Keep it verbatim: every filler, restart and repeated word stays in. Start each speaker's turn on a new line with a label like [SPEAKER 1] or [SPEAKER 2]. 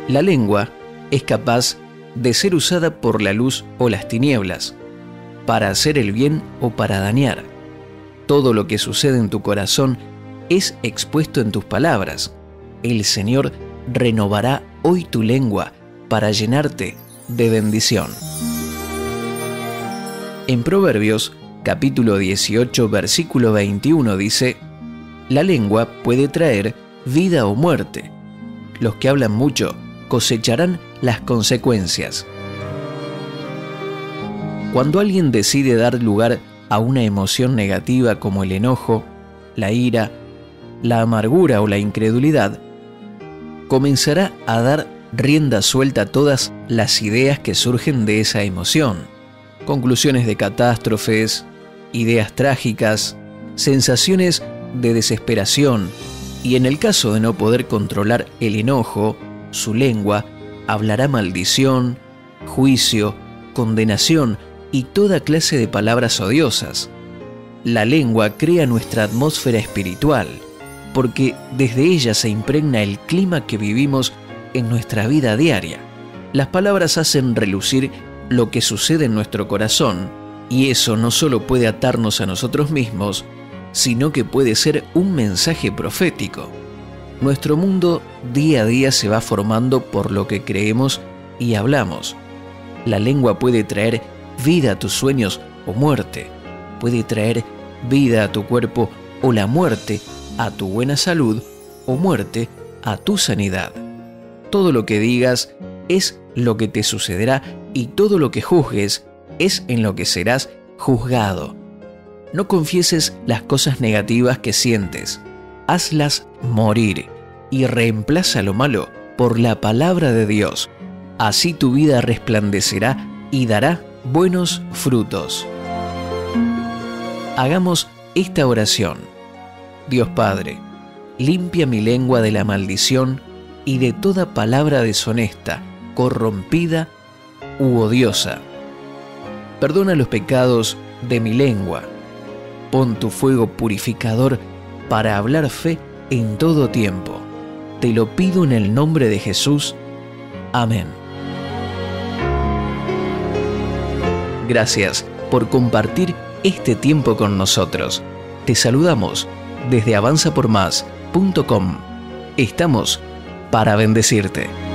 [SPEAKER 1] La lengua es capaz de ser usada por la luz o las tinieblas, para hacer el bien o para dañar. Todo lo que sucede en tu corazón es expuesto en tus palabras. El Señor renovará hoy tu lengua para llenarte de bendición. En Proverbios, capítulo dieciocho, versículo veintiuno dice: la lengua puede traer vida o muerte. Los que hablan mucho cosecharán las consecuencias. Cuando alguien decide dar lugar a una emoción negativa como el enojo, la ira, la amargura o la incredulidad, comenzará a dar rienda suelta a todas las ideas que surgen de esa emoción. Conclusiones de catástrofes, ideas trágicas, sensaciones de desesperación, y en el caso de no poder controlar el enojo, su lengua hablará maldición, juicio, condenación y toda clase de palabras odiosas. La lengua crea nuestra atmósfera espiritual, porque desde ella se impregna el clima que vivimos en nuestra vida diaria. Las palabras hacen relucir lo que sucede en nuestro corazón, y eso no solo puede atarnos a nosotros mismos, sino que puede ser un mensaje profético. Nuestro mundo día a día se va formando por lo que creemos y hablamos. La lengua puede traer vida a tus sueños o muerte. Puede traer vida a tu cuerpo o la muerte a tu buena salud o muerte a tu sanidad. Todo lo que digas es lo que te sucederá, y todo lo que juzgues es en lo que serás juzgado. No confieses las cosas negativas que sientes. Hazlas morir y reemplaza lo malo por la palabra de Dios. Así tu vida resplandecerá y dará buenos frutos. Hagamos esta oración. Dios Padre, limpia mi lengua de la maldición y de toda palabra deshonesta, corrompida u odiosa. Perdona los pecados de mi lengua. Pon tu fuego purificador para hablar fe en todo tiempo. Te lo pido en el nombre de Jesús. Amén. Gracias por compartir este tiempo con nosotros. Te saludamos desde avanza por más punto com. Estamos para bendecirte.